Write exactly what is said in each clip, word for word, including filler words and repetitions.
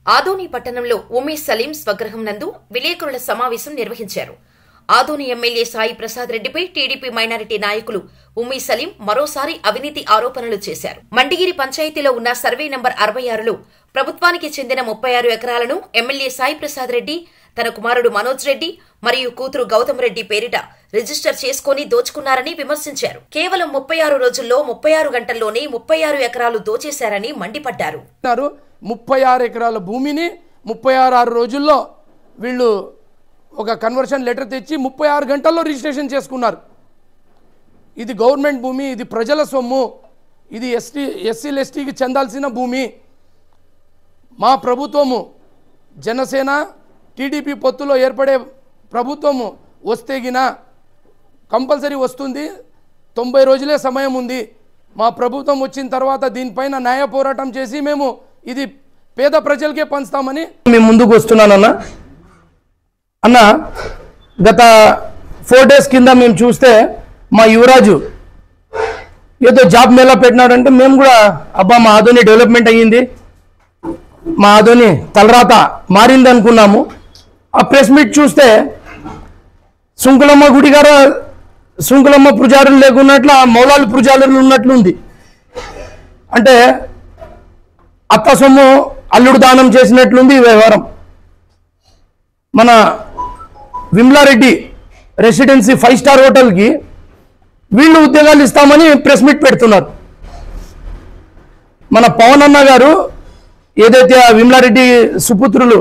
ఆదోని పట్టణంలో ఉమేష్ సలీం స్వగృహం నందు విలేకరుల సమావేశం నిర్వహించారు. ఆదోని ఎమ్మెల్యే సాయి ప్రసాద్ రెడ్డిపై టీడీపీ మైనారిటీ నాయకులు ఉమేష్ సలీం మరోసారి అవినీతి ఆరోపణలు చేశారు. మండిగిరి పంచాయతీలో ఉన్న సర్వే నంబర్ అరవై ఆరులో ప్రభుత్వానికి చెందిన ముప్పై ఆరు ఎకరాలను ఎమ్మెల్యే సాయి ప్రసాద్ రెడ్డి, తన కుమారుడు మనోజ్ రెడ్డి మరియు కూతురు గౌతమ్ రెడ్డి పేరిట రిజిస్టర్ చేసుకుని దోచుకున్నారని విమర్శించారు. కేవలం ముప్పై ఆరు రోజుల్లో ముప్పై ఆరు గంటల్లోనే ముప్పై ఆరు ఎకరాలు దోచేశారని మండిపడ్డారు. ముప్పై ఆరు ఎకరాల భూమిని ముప్పై ఆరు ఆరు రోజుల్లో వీళ్ళు ఒక కన్వర్షన్ లెటర్ తెచ్చి ముప్పై ఆరు గంటల్లో రిజిస్ట్రేషన్ చేసుకున్నారు. ఇది గవర్నమెంట్ భూమి, ఇది ప్రజల సొమ్ము, ఇది ఎస్టీ ఎస్సీలు ఎస్టీకి చెందాల్సిన భూమి. మా ప్రభుత్వము జనసేన టీడీపీ పొత్తులో ఏర్పడే ప్రభుత్వము వస్తేగిన కంపల్సరీ వస్తుంది. తొంభై రోజులే సమయం ఉంది. మా ప్రభుత్వం వచ్చిన తర్వాత దీనిపైన న్యాయ పోరాటం చేసి మేము ఇది పేద ప్రజలకే పంచుతామని మేము ముందుకు వస్తున్నానన్న అన్న గత ఫోర్ డేస్ కింద మేము చూస్తే మా యువరాజు ఏదో జాబ్ మేళా పెట్టినాడంటే మేము కూడా అబ్బా మా ఆదోని డెవలప్మెంట్ అయ్యింది, మా ఆదోని తలరాత మారింది అనుకున్నాము. ఆ ప్రెస్ మీట్ చూస్తే సుంకులమ్మ గుడి గారు సుంకులమ్మ పూజారులు లేకున్నట్లు ఆ మౌలాలు పూజారులు ఉన్నట్లు ఉంది. అంటే అత్త సొమ్ము అల్లుడు దానం చేసినట్లుంది ఈ వ్యవహారం. మన విమలారెడ్డి రెసిడెన్సీ ఫైవ్ స్టార్ హోటల్కి వీళ్ళు ఉద్యోగాలు ఇస్తామని ప్రెస్ మీట్ పెడుతున్నారు. మన పవన్ అన్న గారు ఏదైతే ఆ విమలారెడ్డి సుపుత్రులు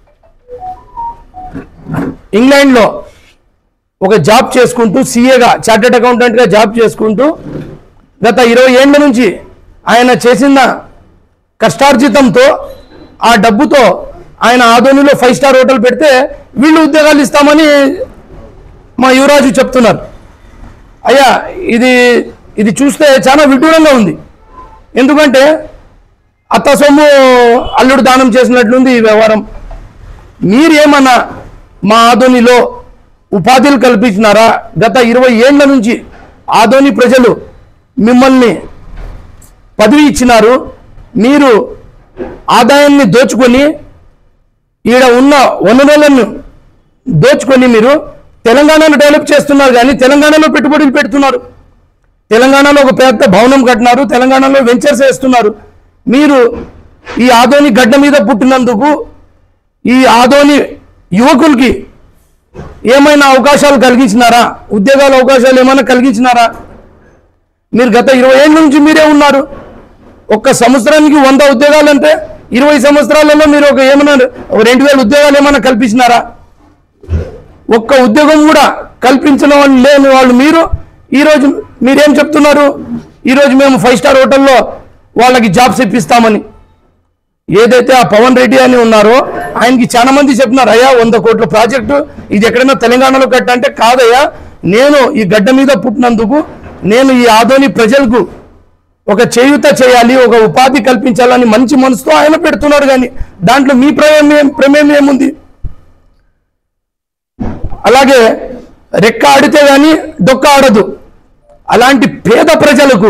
ఇంగ్లాండ్లో ఒక జాబ్ చేసుకుంటూ సీఏగా చార్టెడ్ అకౌంటెంట్గా జాబ్ చేసుకుంటూ గత ఇరవై ఏళ్ళ నుంచి ఆయన చేసిన కష్టార్జితంతో ఆ డబ్బుతో ఆయన ఆదోనిలో ఫైవ్ స్టార్ హోటల్ పెడితే వీళ్ళు ఉద్యోగాలు ఇస్తామని మా యువరాజు చెప్తున్నారు. అయ్యా ఇది ఇది చూస్తే చాలా విడ్డూరంగా ఉంది. ఎందుకంటే అత్త సొమ్ము అల్లుడు దానం చేసినట్లుంది ఈ వ్యవహారం. మీరేమన్నా మా ఆదోనిలో ఉపాధులు కల్పించినారా? గత ఇరవై ఏళ్ల నుంచి ఆదోని ప్రజలు మిమ్మల్ని పదవి ఇచ్చినారు. మీరు ఆదాయాన్ని దోచుకొని ఈడ ఉన్న వనరులను దోచుకొని మీరు తెలంగాణను డెవలప్ చేస్తున్నారు, కానీ తెలంగాణలో పెట్టుబడులు పెడుతున్నారు. తెలంగాణలో ఒక పెద్ద భవనం కట్టినారు, తెలంగాణలో వెంచర్స్ వేస్తున్నారు. మీరు ఈ ఆదోని గడ్డ మీద పుట్టినందుకు ఈ ఆదోని యువకులకి ఏమైనా అవకాశాలు కలిగించినారా? ఉద్యోగాల అవకాశాలు ఏమైనా కలిగించినారా? మీరు గత ఇరవై ఏళ్ళ నుంచి మీరే ఉన్నారు. ఒక్క సంవత్సరానికి వంద ఉద్యోగాలు అంటే ఇరవై సంవత్సరాలలో మీరు ఒక ఏమన్నా ఒక రెండు వేల ఉద్యోగాలు ఏమైనా కల్పించినారా? ఒక్క ఉద్యోగం కూడా కల్పించిన వాళ్ళు లేని వాళ్ళు మీరు ఈరోజు మీరేం చెప్తున్నారు? ఈరోజు మేము ఫైవ్ స్టార్ హోటల్లో వాళ్ళకి జాబ్స్ ఇప్పిస్తామని. ఏదైతే ఆ పవన్ రెడ్డి అని ఉన్నారో ఆయనకి చాలా మంది చెప్పినారు, అయ్యా వంద కోట్ల ప్రాజెక్టు ఇది ఎక్కడైనా తెలంగాణలో కట్టంటే కాదయ్యా, నేను ఈ గడ్డ మీద పుట్టినందుకు నేను ఈ ఆదోని ప్రజలకు ఒక చేయూత చేయాలి, ఒక ఉపాధి కల్పించాలని మంచి మనసుతో ఆయన పెడుతున్నాడు. కానీ దాంట్లో మీ ప్రమేయం ప్రమేయం ఏముంది? అలాగే రెక్క ఆడితే కానీ డొక్క ఆడదు. అలాంటి పేద ప్రజలకు,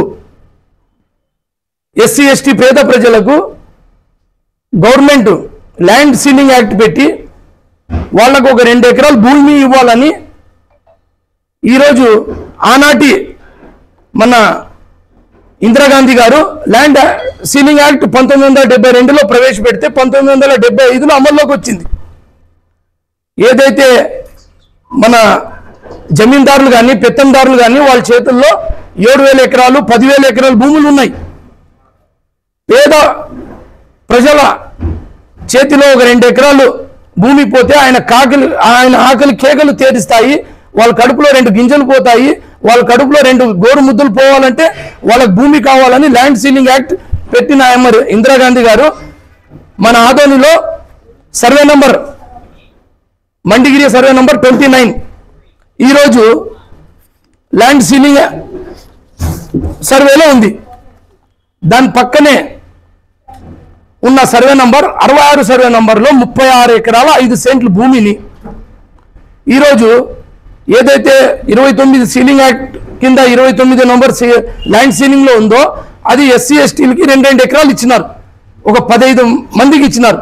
ఎస్సీ ఎస్టీ పేద ప్రజలకు గవర్నమెంట్ ల్యాండ్ సీలింగ్ యాక్ట్ పెట్టి వాళ్ళకు ఒక రెండు ఎకరాలు భూమి ఇవ్వాలని ఈరోజు ఆనాటి మన ఇందిరాగాంధీ గారు ల్యాండ్ సీలింగ్ యాక్ట్ పంతొమ్మిది వందల డెబ్బై రెండులో ప్రవేశపెడితే పంతొమ్మిది వందల డెబ్బై ఐదులో అమల్లోకి వచ్చింది. ఏదైతే మన జమీందారులు కానీ పెత్తందారులు కానీ వాళ్ళ చేతుల్లో ఏడు వేల ఎకరాలు పదివేల ఎకరాలు భూములు ఉన్నాయి. పేద ప్రజల చేతిలో ఒక రెండు ఎకరాలు భూమి పోతే ఆయన కాకలి ఆయన ఆకలి కేకలు తీరుస్తాయి, వాళ్ళ కడుపులో రెండు గింజలు పోతాయి, వాళ్ళ కడుపులో రెండు గోరు ముద్దులు పోవాలంటే వాళ్ళకి భూమి కావాలని ల్యాండ్ సీలింగ్ యాక్ట్ పెట్టిన ఎమ్మరు ఇందిరాగాంధీ గారు మన ఆదోనిలో survey number Mandigiri survey number twenty nine ఈరోజు ల్యాండ్ సీలింగ్ సర్వేలో ఉంది. దాని పక్కనే ఉన్న సర్వే నంబర్ అరవై ఆరు సర్వే నంబర్లో ముప్పై ఆరు ఎకరాల ఐదు సెంట్ల భూమిని ఈరోజు ఏదైతే ఇరవై తొమ్మిది సీలింగ్ యాక్ట్ కింద ఇరవై తొమ్మిది నంబర్ ల్యాండ్ సీలింగ్లో ఉందో అది ఎస్సీ ఎస్టీలకి రెండు రెండు ఎకరాలు ఇచ్చినారు, ఒక పదహైదు మందికి ఇచ్చినారు.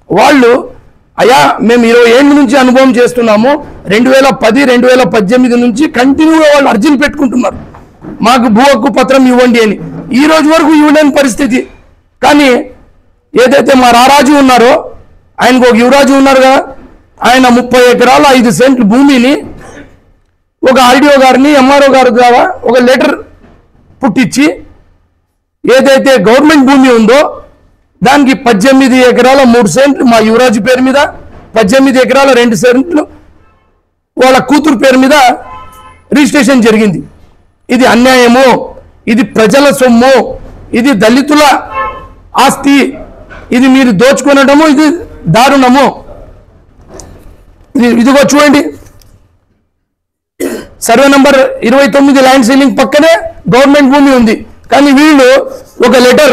వాళ్ళు అయ్యా మేము ఇరవై ఏళ్ళ నుంచి అనుభవం చేస్తున్నాము, రెండు వేల పది రెండు వేల పద్దెనిమిది నుంచి కంటిన్యూగా వాళ్ళు అర్జీలు పెట్టుకుంటున్నారు, మాకు భూ హక్కు పత్రం ఇవ్వండి అని. ఈ రోజు వరకు ఇవ్వలేని పరిస్థితి. కానీ ఏదైతే మా రారాజు ఉన్నారో, ఆయనకు ఒక యువరాజు ఉన్నారు కదా, ఆయన ముప్పై ఎకరాల ఐదు సెంట్లు భూమిని ఒక ఆర్డీఓ గారిని ఎంఆర్ఓ గారి ద్వారా ఒక లెటర్ పుట్టించి ఏదైతే గవర్నమెంట్ భూమి ఉందో దానికి పద్దెనిమిది ఎకరాల మూడు సెంట్లు మా యువరాజు పేరు మీద, పద్దెనిమిది ఎకరాల రెండు సెంట్లు వాళ్ళ కూతురు పేరు మీద రిజిస్ట్రేషన్ జరిగింది. ఇది అన్యాయము, ఇది ప్రజల సొమ్ము, ఇది దళితుల ఆస్తి, ఇది మీరు దోచుకొనడము, ఇది దారుణము. ఇది ఇదిగో చూడండి, సర్వే నంబర్ ఇరవై తొమ్మిది ల్యాండ్ సీలింగ్ పక్కనే గవర్నమెంట్ భూమి ఉంది. కానీ వీళ్ళు ఒక లెటర్,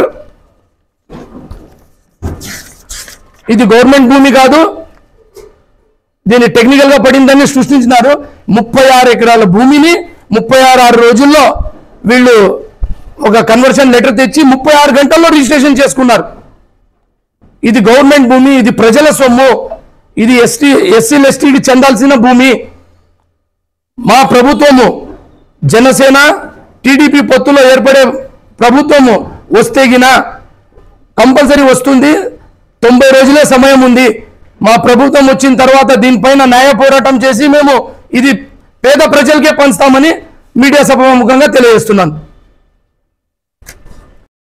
ఇది గవర్నమెంట్ భూమి కాదు, దీన్ని టెక్నికల్ గా పడిందని సృష్టించినారు. ముప్పై ఆరు ఎకరాల భూమిని ముప్పై ఆరు ఆరు రోజుల్లో వీళ్ళు ఒక కన్వర్షన్ లెటర్ తెచ్చి ముప్పై ఆరు గంటల్లో రిజిస్ట్రేషన్ చేసుకున్నారు. ఇది గవర్నమెంట్ భూమి, ఇది ప్రజల సొమ్ము, ఇది ఎస్టీ ఎస్సీలు ఎస్టీకి చెందాల్సిన భూమి. మా ప్రభుత్వము జనసేన టీడీపీ పొత్తులో ఏర్పడే ప్రభుత్వము వస్తే గిన కంపల్సరీ వస్తుంది, తొంభై రోజులే సమయం ఉంది. మా ప్రభుత్వం వచ్చిన తర్వాత దీనిపైన న్యాయ పోరాటం చేసి మేము ఇది పేద ప్రజలకే పంచుతామని మీడియా సభాముఖంగా తెలియజేస్తున్నాను.